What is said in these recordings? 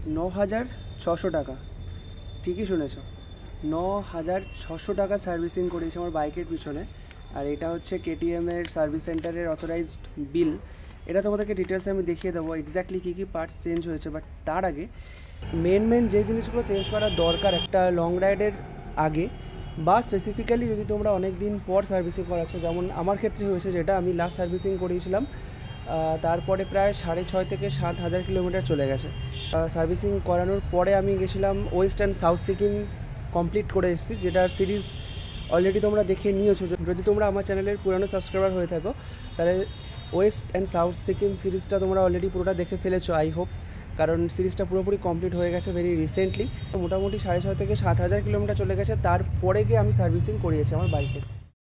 9,600 টাকা। ঠিকই শুনেছ, 9,600 টাকা সার্ভিসিং করিয়েছে আমার বাইকের পিছনে। আর এটা হচ্ছে কেটিএমের সার্ভিস সেন্টারের অথরাইজড বিল। এটা তোমাদেরকে ডিটেলসে আমি দেখিয়ে দেবো এক্স্যাক্টলি কী কী পার্টস চেঞ্জ হয়েছে। বাট তার আগে মেন যে জিনিসগুলো চেঞ্জ করা দরকার একটা লং রাইডের আগে, বা স্পেসিফিক্যালি যদি তোমরা অনেক দিন পর সার্ভিসিং করাচ্ছ, যেমন আমার ক্ষেত্রে হয়েছে, যেটা আমি লাস্ট সার্ভিসিং করিয়েছিলাম তারপরে প্রায় 6,500 থেকে 7,000 কিলোমিটার চলে গেছে। সার্ভিসিং করানোর পরে আমি গেছিলাম west and south Sikkim complete করে এসেছি, যেটার সিরিজ অলরেডি তোমরা দেখে নিয়েছো। যদি তোমরা আমার চ্যানেলের পুরানো সাবস্ক্রাইবার হয়ে থাকো তাহলে ওয়েস্ট অ্যান্ড সাউথ সিকিম সিরিজটা তোমরা অলরেডি পুরোটা দেখে ফেলেছো আই হোপ, কারণ সিরিজটা পুরোপুরি কমপ্লিট হয়ে গেছে ভেরি রিসেন্টলি। মোটামুটি 6,500 থেকে 7,000 কিলোমিটার চলে গেছে, তারপরে গিয়ে আমি সার্ভিসিং করিয়েছি আমার বাইকে।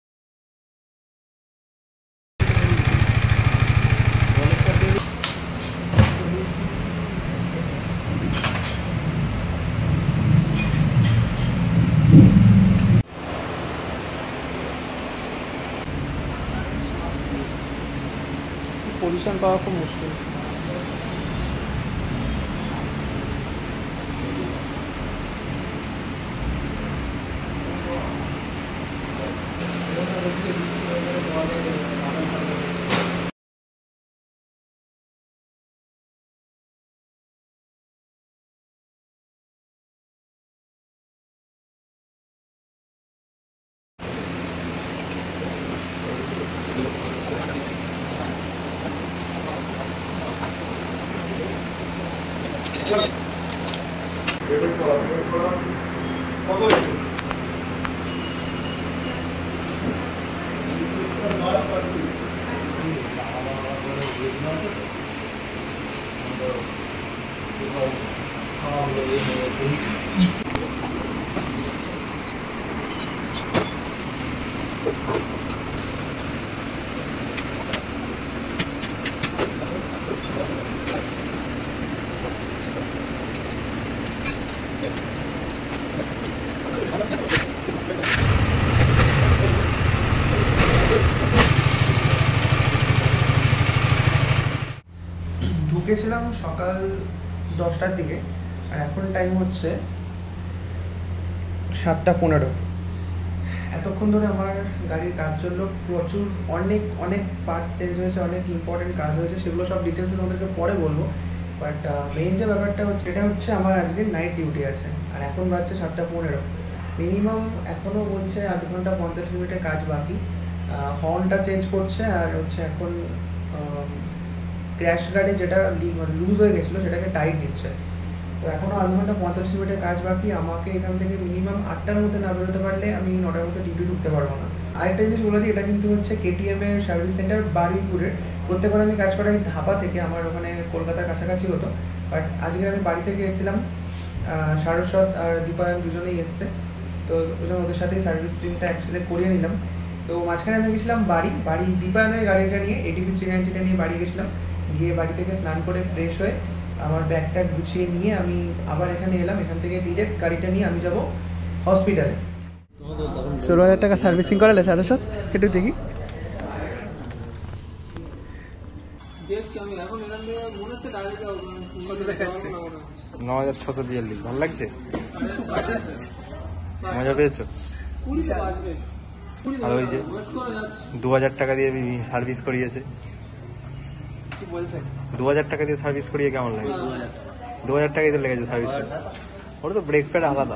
পজিশন পাওয়া খুব মুশকিল। ঢুকেছিলাম সকাল 10টার দিকে, আর এখন টাইম হচ্ছে 7:15। এতক্ষণ ধরে আমার গাড়ির কাজ চললো, প্রচুর অনেক পার্টস চেঞ্জ হয়েছে, অনেক ইম্পর্টেন্ট কাজ হয়েছে, সেগুলো সব ডিটেলসে তোমাদেরকে পরে বলবো। বাট মেইন যে ব্যাপারটা হচ্ছে, এটা হচ্ছে আমার আজকে নাইট ডিউটি আছে, আর এখন বাজছে 7:15। মিনিমাম এখনও বলছে 8 ঘন্টা 45 মিনিটের কাজ বাকি। হর্নটা চেঞ্জ করছে, আর হচ্ছে এখন ক্র্যাশ গার্ডে যেটা লুজ হয়ে গেছিলো সেটাকে টাইট দিচ্ছে। তো এখনও 8 ঘন্টা 45 মিনিটের কাজ বাকি। আমাকে এখান থেকে মিনিমাম 8টার মধ্যে না বেরোতে পারলে আমি 9টার মধ্যে ডিউটি ঢুকতে পারবো না। আরেকটা জিনিস বলে দিই, এটা কিন্তু হচ্ছে কেটিএমের সার্ভিস সেন্টার বারুইপুরের। প্রত্যেকবার আমি কাজ করাই ধাপা থেকে, আমার ওখানে কলকাতার কাছাকাছি হতো। বাট আজকে আমি বাড়ি থেকে এসেছিলাম, সারস্বত আর দীপায়ন দুজনেই এসছে, তো ওদের সাথেই সার্ভিসিংটা একসাথে করিয়ে নিলাম। তো মাঝখানে আমি গেছিলাম বাড়ি দীপায়নের গাড়িটা নিয়ে, এটিভি 390টা নিয়ে বাড়ি গেছিলাম। গিয়ে বাড়ি থেকে স্নান করে ফ্রেশ হয়ে আমার ব্যাগটা গুছিয়ে নিয়ে আমি আবার এখানে এলাম। এখান থেকে ডিরেক্ট গাড়িটা নিয়ে আমি যাব হসপিটালে। 16,000 টাকা সার্ভিসিং করালে সারস্বত, একটু দেখি। দেখছি আমি এখন এখান থেকে মনে হচ্ছে ডাইরেক্ট 9,642। ভালো লাগছে? মজা পেয়েছো? আর ওই যে 2,000 টাকা দিয়ে সার্ভিস করিয়েছে, 2,000 টাকা দিয়ে সার্ভিস করিয়ে কেমন লাগে? 2,000 টাকাই তো লেগেছে সার্ভিস করতে। ওটা তো ব্রেক প্যাড আলাদা।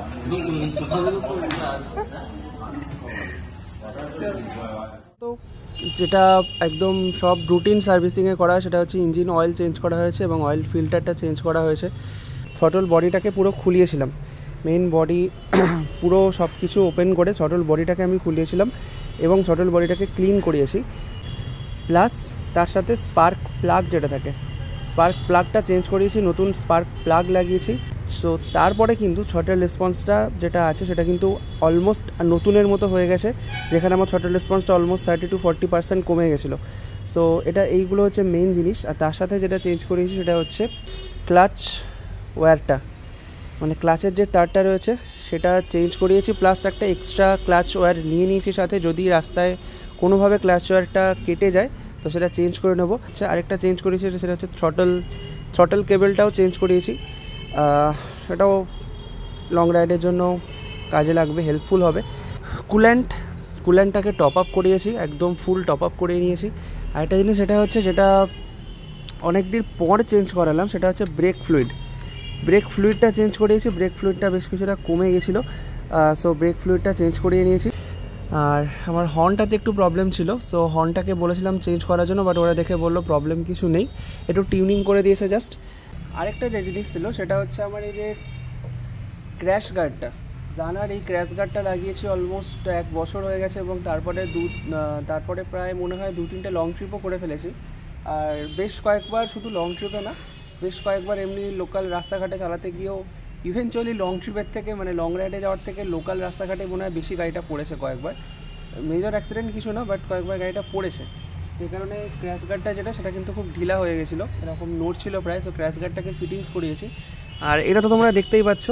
তো যেটা একদম সব রুটিন সার্ভিসিংয়ে করা হয় সেটা হচ্ছে ইঞ্জিন অয়েল চেঞ্জ করা হয়েছে এবং অয়েল ফিল্টারটা চেঞ্জ করা হয়েছে। থ্রটল বডিটাকে পুরো খুলিয়েছিলাম, মেইন বডি পুরো সব কিছু ওপেন করে থ্রটল বডিটাকে আমি খুলিয়েছিলাম এবং থ্রটল বডিটাকে ক্লিন করিয়েছি। প্লাস তার সাথে স্পার্ক প্লাগ যেটা থাকে, স্পার্ক প্লাগটা চেঞ্জ করিয়েছি, নতুন স্পার্ক প্লাগ লাগিয়েছি। সো তারপরে কিন্তু থ্রটল রেসপন্সটা যেটা আছে সেটা কিন্তু অলমোস্ট নতুনের মতো হয়ে গেছে, যেখানে আমার থ্রটল রেসপন্সটা অলমোস্ট 30 to 40% কমে গেছিলো। সো এইগুলো হচ্ছে মেইন জিনিস। আর তার সাথে যেটা চেঞ্জ করিয়েছি সেটা হচ্ছে ক্লাচ ওয়্যারটা, মানে ক্লাচের যে তারটা রয়েছে সেটা চেঞ্জ করিয়েছি। প্লাস একটা এক্সট্রা ক্লাচ ওয়্যার নিয়ে নিয়েছি সাথে, যদি রাস্তায় কোনোভাবে ক্লাচ ওয়্যারটা কেটে যায় তো সেটা চেঞ্জ করে নেবো। আচ্ছা, আরেকটা চেঞ্জ করেছি সেটা হচ্ছে থ্রটল কেবলটাও চেঞ্জ করিয়েছি। এটাও লং রাইডের জন্য কাজে লাগবে, হেল্পফুল হবে। কুল্যান্টটাকে টপ আপ করিয়েছি, একদম ফুল টপ আপ করে নিয়েছি। আরেকটা জিনিস সেটা হচ্ছে, যেটা অনেক দিন পর চেঞ্জ করালাম, সেটা হচ্ছে ব্রেক ফ্লুইডটা চেঞ্জ করিয়েছি। ব্রেক ফ্লুইডটা বেশ কিছুটা কমে গেছিলো, সো ব্রেক ফ্লুইডটা চেঞ্জ করিয়ে নিয়েছি। আর আমার হর্নটাতে একটু প্রবলেম ছিল, সো হর্নটাকে বলেছিলাম চেঞ্জ করার জন্য, বাট ওরা দেখে বললো প্রবলেম কিছু নেই, একটু টিউনিং করে দিয়েছে জাস্ট। আরেকটা যে জিনিস ছিল সেটা হচ্ছে আমার এই যে ক্র্যাশ গার্ডটা, জানার এই ক্র্যাশ গার্ডটা লাগিয়েছি অলমোস্ট 1 বছর হয়ে গেছে, এবং তারপরে প্রায় মনে হয় 2-3টে লং ট্রিপও করে ফেলেছি। আর বেশ কয়েকবার, শুধু লং ট্রিপে না, বেশ কয়েকবার এমনি লোকাল রাস্তাঘাটে চালাতে গিয়েও ইভেনচুয়ালি লং ট্রিপের থেকে, মানে লং রাইডে যাওয়ার থেকে লোকাল রাস্তাঘাটে মনে হয় বেশি গাড়িটা পড়েছে কয়েকবার। মেজর অ্যাক্সিডেন্ট কিছু না, বাট কয়েকবার গাড়িটা পড়েছে। সেই কারণে ক্র্যাশ গার্ডটা যেটা, সেটা কিন্তু খুব ঢিলা হয়ে গেছিলো, এরকম নোট ছিল প্রায়। সো ক্র্যাশ গার্ডটাকে ফিটিংস করিয়েছি। আর এটা তো তোমরা দেখতেই পাচ্ছ,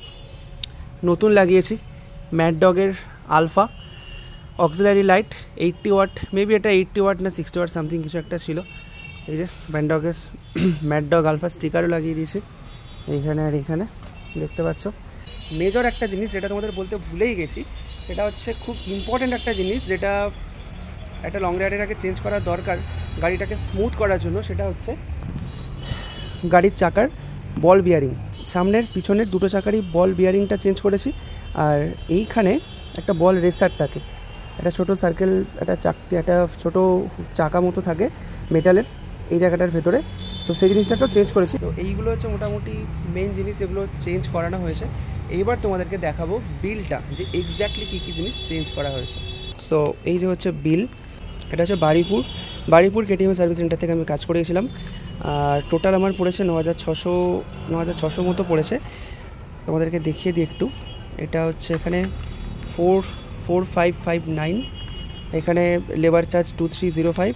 নতুন লাগিয়েছি ম্যাড ডগের alpha auxiliary light 80 watt, maybe এটা 80 ওয়াট না 60 ওয়াট সামথিং কিছু একটা ছিল। এই যে ম্যাড ডগ আলফা স্টিকারও লাগিয়ে দিয়েছি এইখানে আর এইখানে, দেখতে পাচ্ছ। মেজর একটা জিনিস যেটা তোমাদের বলতে ভুলেই গেছি, সেটা হচ্ছে খুব ইম্পর্ট্যান্ট একটা জিনিস, যেটা একটা লং রাইডের আগে চেঞ্জ করা দরকার গাড়িটাকে স্মুথ করার জন্য, সেটা হচ্ছে গাড়ির চাকার বল বিয়ারিং। সামনের পিছনের দুটো চাকারই বল বিয়ারিংটা চেঞ্জ করেছি। আর এইখানে একটা বল রেসার থাকে, একটা ছোটো সার্কেল, একটা ছোটো চাকা মতো থাকে মেটালের এই জায়গাটার ভেতরে, সো সেই জিনিসটাকেও চেঞ্জ করেছি। তো এইগুলো হচ্ছে মোটামুটি মেন জিনিস যেগুলো চেঞ্জ করানো হয়েছে। এইবার তোমাদেরকে দেখাবো বিলটা, যে এক্স্যাক্টলি কী কী জিনিস চেঞ্জ করা হয়েছে। সো এই যে হচ্ছে বিল, এটা হচ্ছে বারুইপুর কেটিএম সার্ভিস সেন্টার থেকে আমি কাজ করিয়েছিলাম। আর টোটাল আমার পড়েছে 9,600 মতো পড়েছে। তোমাদেরকে দেখিয়ে দিই একটু। এটা হচ্ছে এখানে 4,559, এখানে লেবার চার্জ 2,305।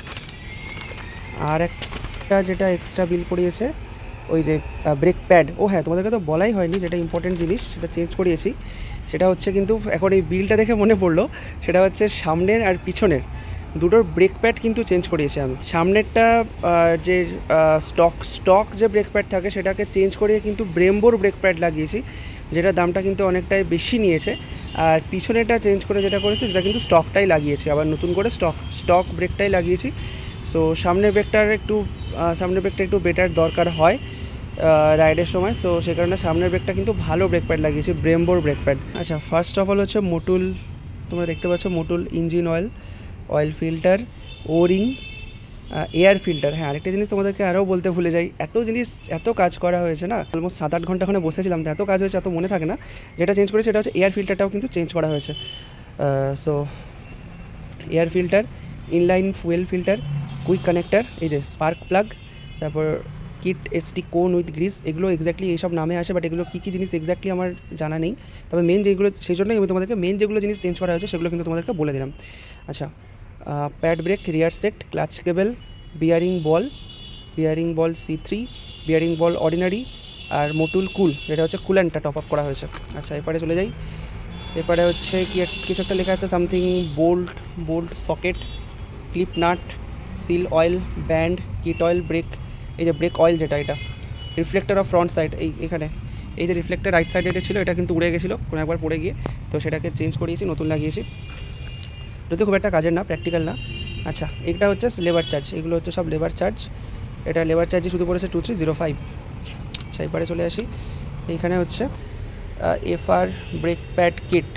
আর একটা যেটা এক্সট্রা বিল করিয়েছে, ওই যে ব্রেক প্যাড। ও হ্যাঁ, তোমাদেরকে তো বলাই হয়নি, যেটা ইম্পর্টেন্ট জিনিস সেটা চেঞ্জ করিয়েছি। সেটা হচ্ছে কিন্তু এখন এই বিলটা দেখে মনে পড়লো, সেটা হচ্ছে সামনের আর পিছনের দুটোর ব্রেক প্যাড কিন্তু চেঞ্জ করিয়েছি আমি। সামনেরটা যে স্টক যে ব্রেক প্যাড থাকে সেটাকে চেঞ্জ করিয়ে কিন্তু ব্রেম্বোর ব্রেক প্যাড লাগিয়েছি, যেটা দামটা কিন্তু অনেকটাই বেশি নিয়েছে। আর পিছনেরটা চেঞ্জ করে যেটা করেছি সেটা কিন্তু স্টকটাই লাগিয়েছি, আবার নতুন করে স্টক ব্রেকটাই লাগিয়েছি। সো সামনের ব্রেকটা একটু বেটার দরকার হয় রাইডের সময়, সো সে কারণে সামনের ব্রেকটা কিন্তু ভালো ব্রেক প্যাড লাগিয়েছি, ব্রেম্বোর ব্রেক প্যাড। আচ্ছা, ফার্স্ট অফ অল হচ্ছে মোটুল, তোমরা দেখতে পাচ্ছ Motul engine oil filter, O ring, air filter. হ্যাঁ, আরেকটা জিনিস তোমাদেরকে আরও বলতে ভুলে যাই, এত কাজ করা হয়েছে না, অলমোস্ট 7-8 ঘন্টা ওখানে বসেছিলাম, তো এত কাজ হয়েছে, এত মনে থাকে না। যেটা চেঞ্জ করেছে সেটা হচ্ছে এয়ার ফিল্টারটাও কিন্তু চেঞ্জ করা হয়েছে। So air filter, inline fuel filter, quick connector, এই যে স্পার্ক প্লাগ, তারপর kit ST cone with grease, এগুলো এক্স্যাক্টলি এইসব নামে আসে, বাট এগুলো কী কী জিনিস এক্স্যাক্টলি আমার জানা নেই। তবে মেন যেগুলো, সেই জন্যই আমি তোমাদেরকে মেন যেগুলো জিনিস চেঞ্জ করা হয়েছে সেগুলো কিন্তু তোমাদেরকে বলে দিলাম। আচ্ছা, pad brake, rear set, clutch cable, bearing ball C3, bearing ball ordinary, আর মোটুল যেটা হচ্ছে কুল্যান্টটা টপ আপ করা হয়েছে। আচ্ছা, এরপরে চলে যাই। এরপরে হচ্ছে কিছু একটা লেখা আছে something, bolt socket, clip nut, seal oil, band, kit oil, brake, এই যে ব্রেক অয়েল যেটা, এটা রিফ্লেক্টর অফ ফ্রন্ট সাইড, এখানে এই যে রিফ্লেক্টর রাইট সাইডে এটা ছিল, এটা কিন্তু উড়ে গেছিলো কোনো একবার পড়ে গিয়ে, তো সেটাকে চেঞ্জ করিয়েছি, নতুন লাগিয়েছি। যদি খুব একটা কাজের না, প্র্যাকটিক্যাল না। আচ্ছা, এটা হচ্ছে লেবার চার্জ, এগুলো হচ্ছে সব লেবার চার্জ। এটা লেবার চার্জই শুধু পড়েছে 2,305। আচ্ছা, এবারে চলে আসি। এইখানে হচ্ছে FR ব্রেক প্যাড কিট,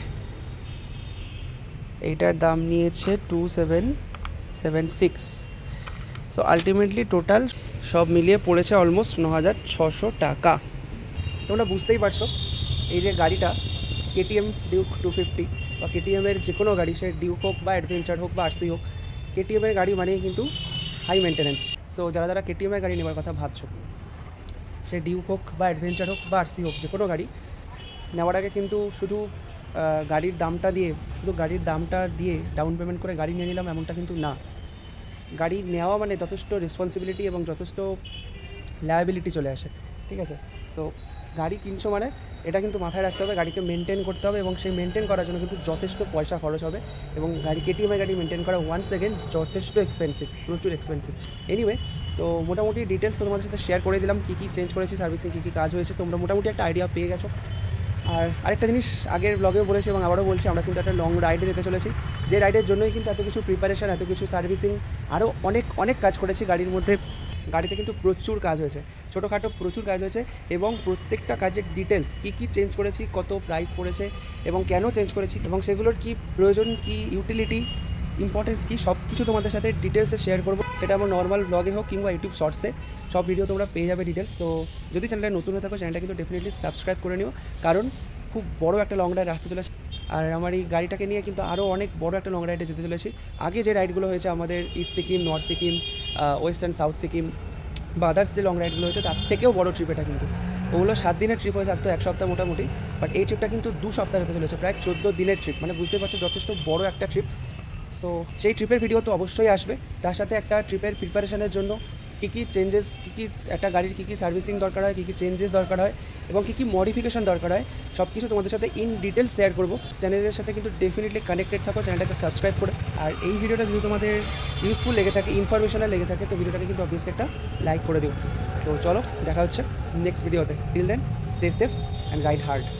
এইটার দাম নিয়েছে 2,776। সো আলটিমেটলি টোটাল সব মিলিয়ে পড়েছে অলমোস্ট 9,600 টাকা। তোমরা বুঝতেই পারছো, এই যে গাড়িটা KTM ডিউক 250 বা KTM-এর যে কোনো গাড়ি, সে ডিউক হোক বা অ্যাডভেঞ্চার হোক বা RC হোক, KTM-এর গাড়ি মানেই কিন্তু হাই মেনটেন্যান্স। সো যারা KTM-এর গাড়ি নেওয়ার কথা ভাবছো, সে ডিউক হোক বা অ্যাডভেঞ্চার হোক বা RC হোক, যে কোনো গাড়ি নেওয়ার আগে কিন্তু শুধু গাড়ির দামটা দিয়ে ডাউন পেমেন্ট করে গাড়ি নিয়ে নিলাম এমনটা কিন্তু না। গাড়ি নেওয়া মানে যথেষ্ট রেসপন্সিবিলিটি এবং যথেষ্ট লায়াবিলিটি চলে আসে, ঠিক আছে? সো গাড়ি কিনছো মানে এটা কিন্তু মাথায় রাখতে হবে, গাড়িকে মেনটেন করতে হবে, এবং সেই মেনটেন করার জন্য কিন্তু যথেষ্ট পয়সা খরচ হবে, এবং KTM গাড়ি মেনটেন করা ওয়ান্স এগেন যথেষ্ট এক্সপেন্সিভ, প্রচুর এক্সপেন্সিভ। এনিওয়ে, তো মোটামুটি ডিটেলস তোমাদের সাথে শেয়ার করে দিলাম, কী কী চেঞ্জ করেছি, সার্ভিসিং কী কী কাজ হয়েছে, তোমরা মোটামুটি একটা আইডিয়া পেয়ে গেছো। আর আরেকটা জিনিস আগের ব্লগেও বলেছি এবং আবারও বলছি, আমরা কিন্তু একটা লং রাইডে যেতে চলেছি, যে রাইডের জন্যই কিন্তু এত কিছু প্রিপারেশন, এত কিছু সার্ভিসিং, আরও অনেক কাজ করেছি গাড়ির মধ্যে। গাড়িতে কিন্তু প্রচুর কাজ হয়েছে, ছোটোখাটো প্রচুর কাজ হয়েছে, এবং প্রত্যেকটা কাজের ডিটেলস কী কী চেঞ্জ করেছি, কত প্রাইস পড়েছে এবং কেন চেঞ্জ করেছি, এবং সেগুলোর কী প্রয়োজন, কী ইউটিলিটি, ইম্পর্টেন্স কী, সব কিছু তোমাদের সাথে ডিটেলসে শেয়ার করবো। সেটা আমার নর্মাল ব্লগে হোক কিংবা ইউটিউব শর্টসে, সব ভিডিও তোমরা পেয়ে যাবে ডিটেলস। তো যদি চ্যানেলে নতুন হয়ে থাকো, চ্যানেলটা কিন্তু ডেফিনেটলি সাবস্ক্রাইব করে নিও, কারণ খুব বড় একটা লং রাইড আসতে চলেছে। আর আমার এই গাড়িটাকে নিয়ে কিন্তু আরও অনেক বড় একটা লং রাইডে যেতে চলেছি। আগে যে রাইডগুলো হয়েছে আমাদের east Sikkim, north Sikkim, west and south Sikkim বা আদার্স যে লং রাইডগুলো হয়েছে, তার থেকেও বড় ট্রিপ এটা কিন্তু। ওগুলো 7 দিনের ট্রিপ হয়ে থাকতো, 1 সপ্তাহ মোটামুটি, বাট এই ট্রিপটা কিন্তু 2 সপ্তাহ হতে চলেছে, প্রায় 14 দিনের ট্রিপ, মানে বুঝতে পারছো যথেষ্ট বড় একটা ট্রিপ। সো সেই ট্রিপের ভিডিও তো অবশ্যই আসবে, তার সাথে একটা ট্রিপের প্রিপারেশনের জন্য কী কী চেঞ্জেস, কী একটা গাড়ির কী কী সার্ভিসিং দরকার হয়, কী কী চেঞ্জেস দরকার হয় এবং কী কী মডিফিকেশন দরকার হয়, সব কিছু তোমাদের সাথে ইন ডিটেলস শেয়ার করবো। চ্যানেলের সাথে কিন্তু ডেফিনেটলি কানেক্টেড থাকো, চ্যানেলটাকে সাবস্ক্রাইব করে। আর এই ভিডিওটা যদি তোমাদের ইউজফুল লেগে থাকে, ইনফরমেশনাল লেগে থাকে, তো ভিডিওটাকে কিন্তু অবভিয়াসলি একটা লাইক করে দিও। তো চলো দেখা হচ্ছে নেক্সট ভিডিওতে। Till then stay safe and ride hard.